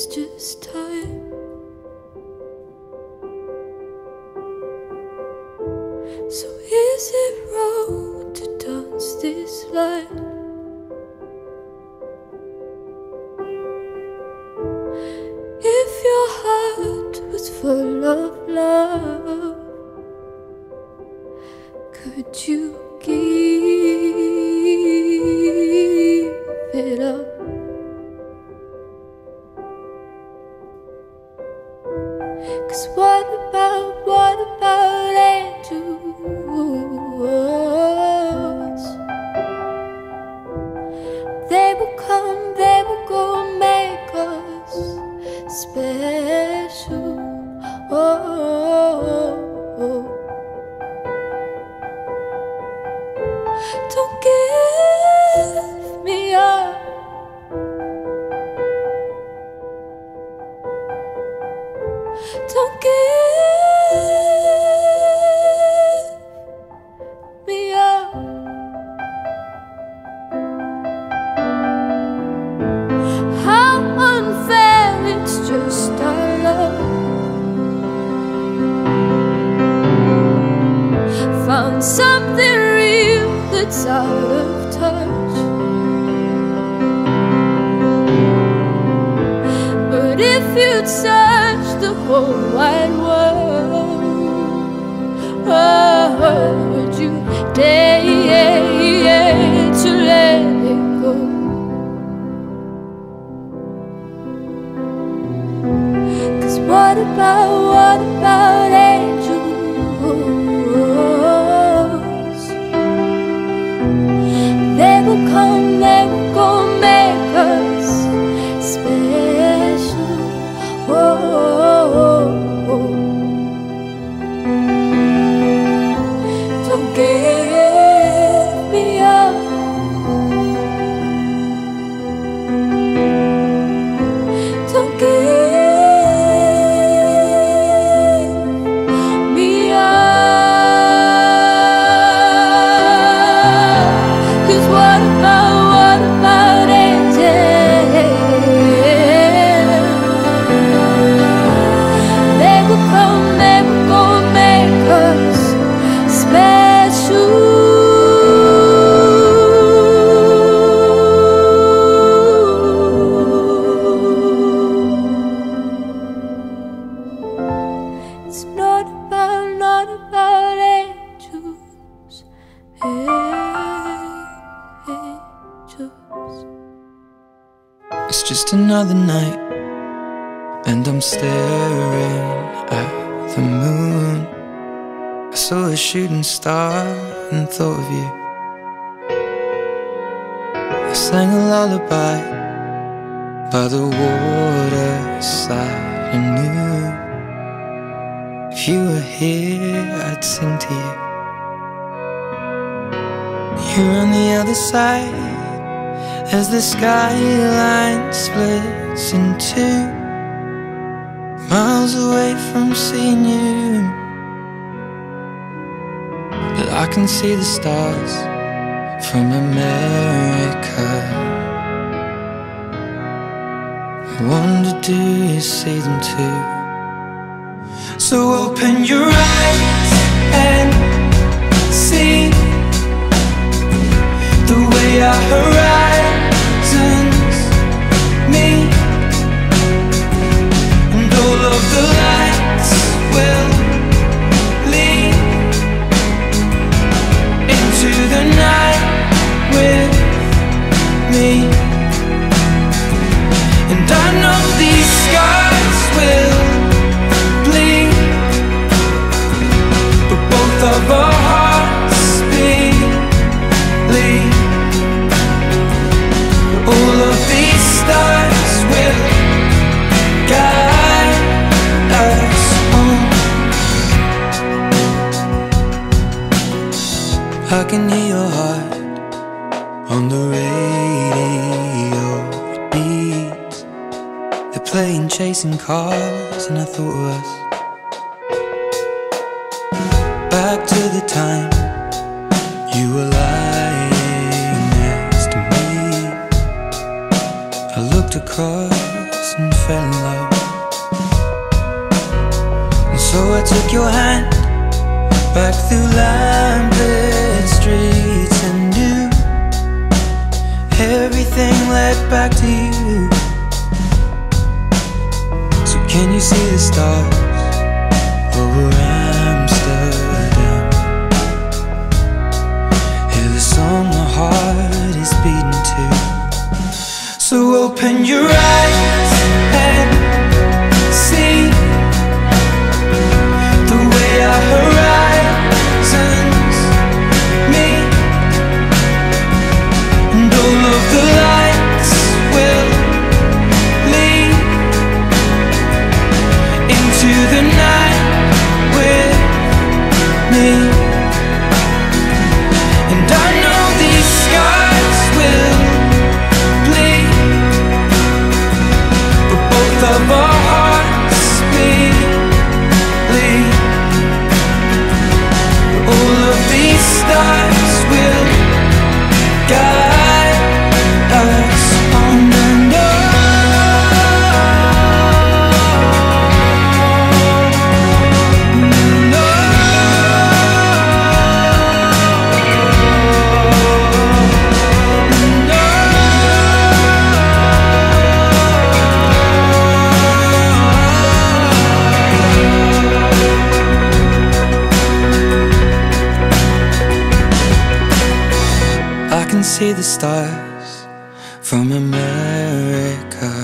just time. So is it wrong to dance this line? If your heart was full of love, could you give it up? 'Cause what about angels? They will come, they will go, make us special. Don't give me up. Don't give me up. How unfair, it's just our love. Found something real that's out of touch. But if you'd search the whole wide world, would you dare to let it go? 'Cause what about angels? They will come, they will go, make us special. Don't give me up. Don't give me up. 'Cause what about angels? They will come, they will go, make us special. It's not about angels, angels. It's just another night, and I'm staring at the moon. I saw a shooting star and thought of you. I sang a lullaby by the waterside and knew if you were here, I'd sing to you. You're on the other side as the skyline splits in two, miles away from seeing you. But I can see the stars from America. I wonder, do you see them too? So open your eyes and see the way our horizons meet, and all of the lights will lead into the night with me. And I know these scars will bleed, but both of our hearts bleed. All of these stars will guide us home. I can hear your heart on the radio. It beats. They're playing chasing cars, and I thought of us. Back to the time you were lying next to me. I looked across and fell in love. take your hand back through lamplit streets and do everything led back to you. So can you see the stars over Amsterdam? Hear the song my heart is beating to. So open your eyes and see the way our horizons meet, and all of the lights will lead into the night with me. And I know these skies will bleed, but both of our hearts bleed. All of these stars will guide us on and on. I can see the stars from America.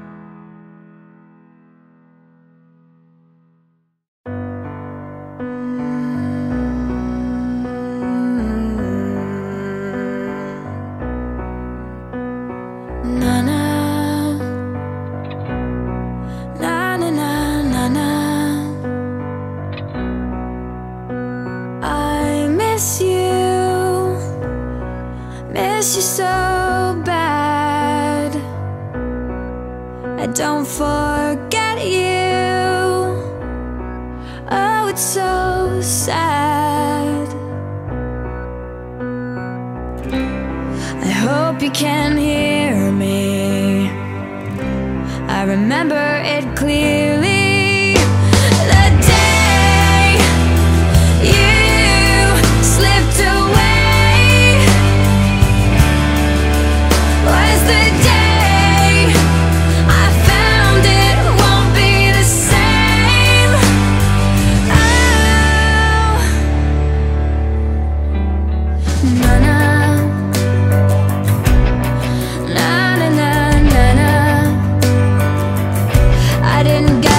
Na na na na na na na. I miss you so bad. I don't forget you. Oh, it's so sad. I hope you can hear me. I remember it clearly. The day you slipped away was the day I found it won't be the same. Oh, na na na na na na na. I didn't get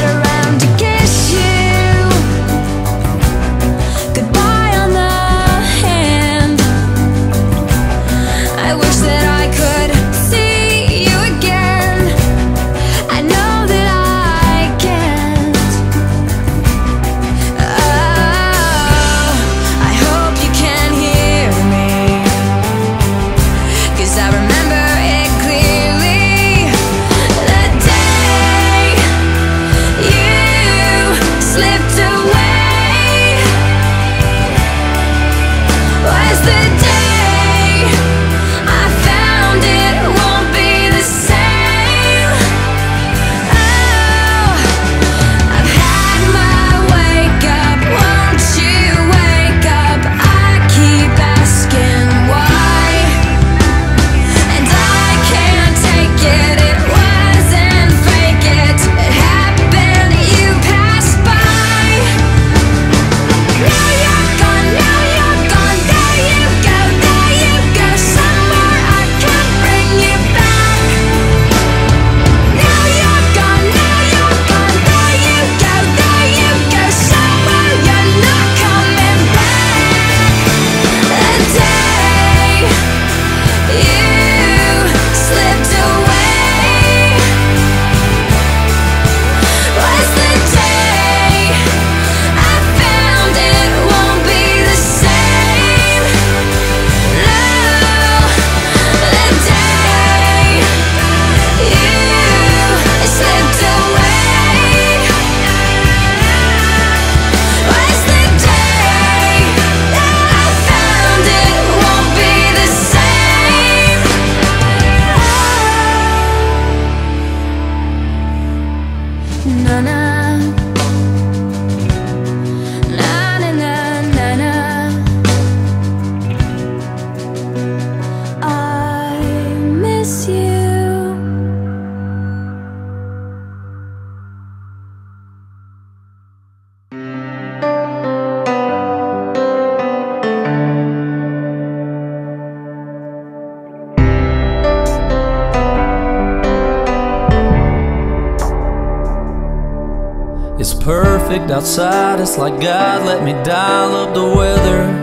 perfect outside. It's like God let me dial up the weather.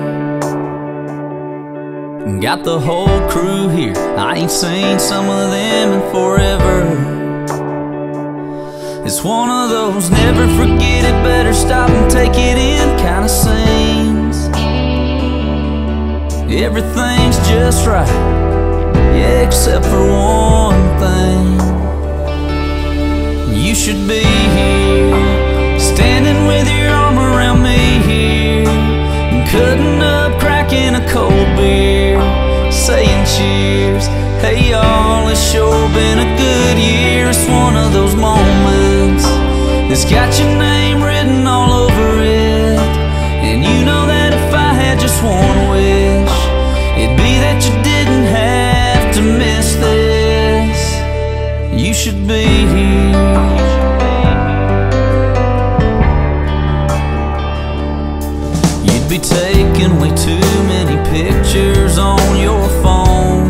Got the whole crew here, I ain't seen some of them in forever. It's one of those never forget it, better stop and take it in kind of scenes. Everything's just right, yeah, except for one thing. You should be here, standing with your arm around me here, cutting up, cracking a cold beer, saying cheers. Hey y'all, it's sure been a good year. It's one of those moments that's got your name written all over it. And you know that if I had just one wish, it'd be that you didn't have to miss this. You should be here. You'd be taking way too many pictures on your phone,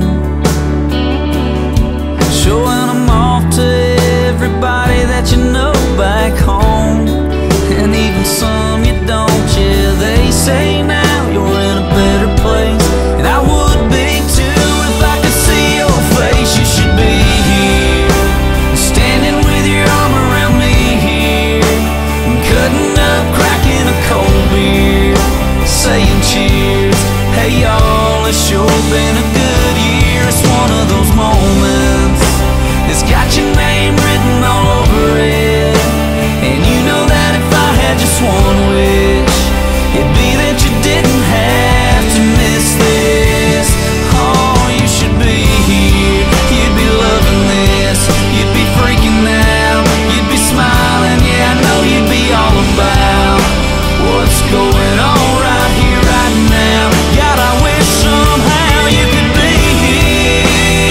showing them off to everybody that you know back home, and even some you don't. Yeah, they say now you're in a better place, and I would be too if I could see your face. You should be here, standing with your arm around me here, cutting up, cracking a cold beer, saying cheers. Hey y'all, it's sure been a good year. It's one of those moments that's got your name written all over it. And you know that if I had just one wish, it'd be that you didn't have to miss this. Oh, you should be here, you'd be loving this, you'd be freaking out, you'd be smiling. Yeah, I know you'd be all about what's going on right here, right now. God, I wish somehow you could be here.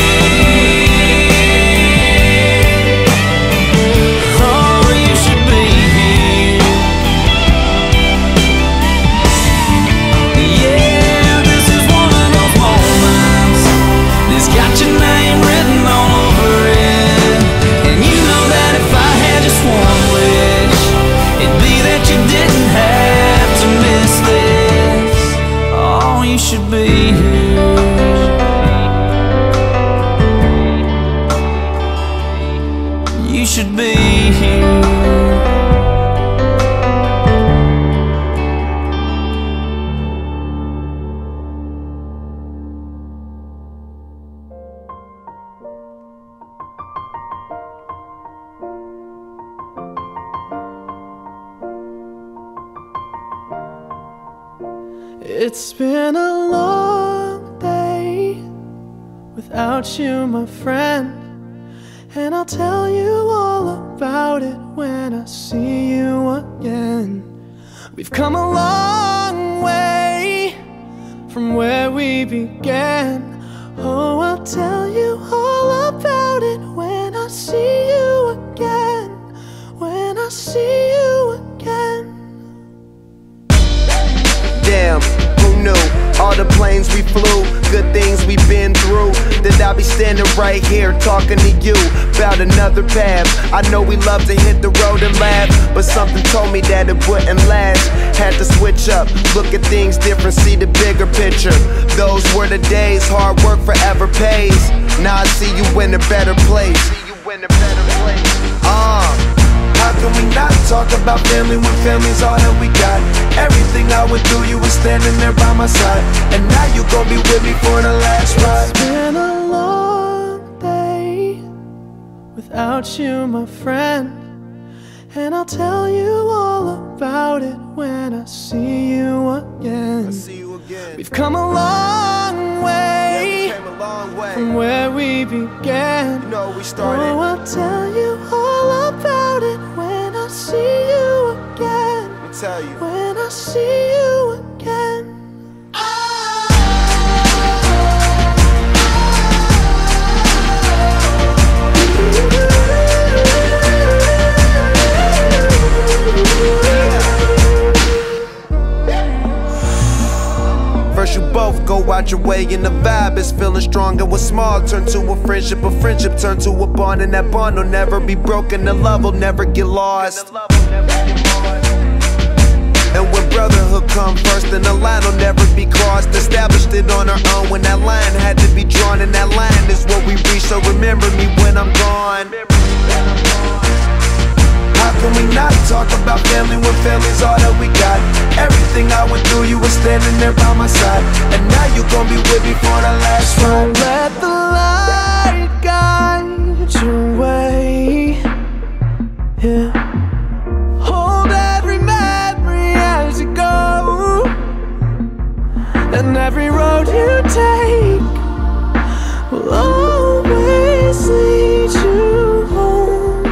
Oh, you should be here. Yeah, this is one of those moments that's got your name written all over it. And you know that if I had just one wish, it'd be that you didn't have to miss this. Oh, you should be here. You should be here. It's been a long day without you, my friend, and I'll tell you all about it when I see you again. We've come a long way from where we began. Oh, I'll tell you all about it when I see you again. When I see you again. Damn, who knew? All the planes we flew, good things we've been through, that I'll be standing right here talking to you about another path. I know we love to hit the road and laugh, but something told me that it wouldn't last. Had to switch up, look at things different, see the bigger picture. Those were the days, hard work forever pays. Now I see you in a better place. How can we not talk about family when family's all that we got? Everything I went through, you were standing there by my side, and now you gon' be with me for the last ride. It's been a long day without you, my friend, and I'll tell you all about it when I see you again. We've come a long way, from where we began. You know we started. Oh, I'll tell you all about it when I see you again. Let me tell you. When I see you again. First you both go out your way and the vibe is feeling strong, and what's small turn to a friendship turn to a bond, and that bond will never be broken, the love will never get lost. brotherhood come first, and the line will never be crossed. Established it on our own when that line had to be drawn, and that line is what we reach. So remember me when I'm gone. How can we not talk about family when family's all that we got? Everything I went through, you were standing there by my side, and now you gon' be with me for the last ride. Let the light guide your way. Yeah. Hold every memory as you go, and every road you take will always lead you home.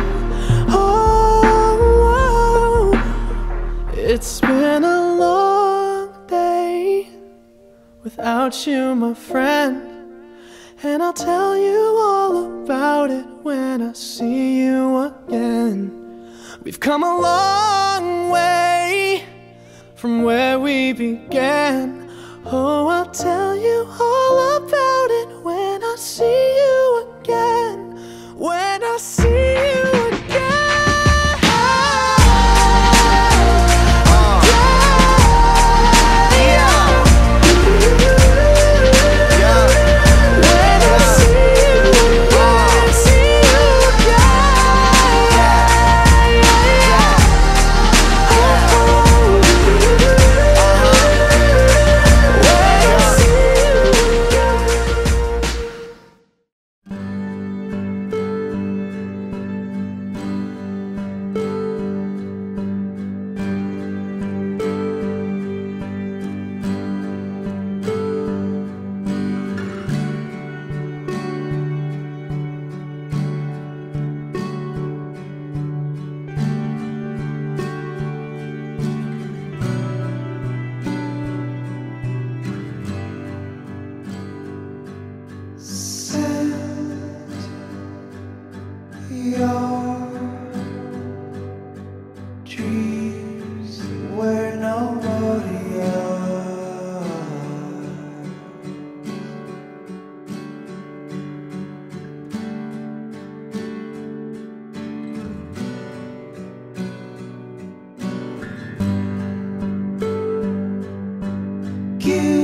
Oh, it's been a long day without you, my friend, and I'll tell you all about it when I see you again. We've come a long way from where we began. Oh, I'll tell you all about it when I see you again. When I see you again. Your dreams were nobody else. You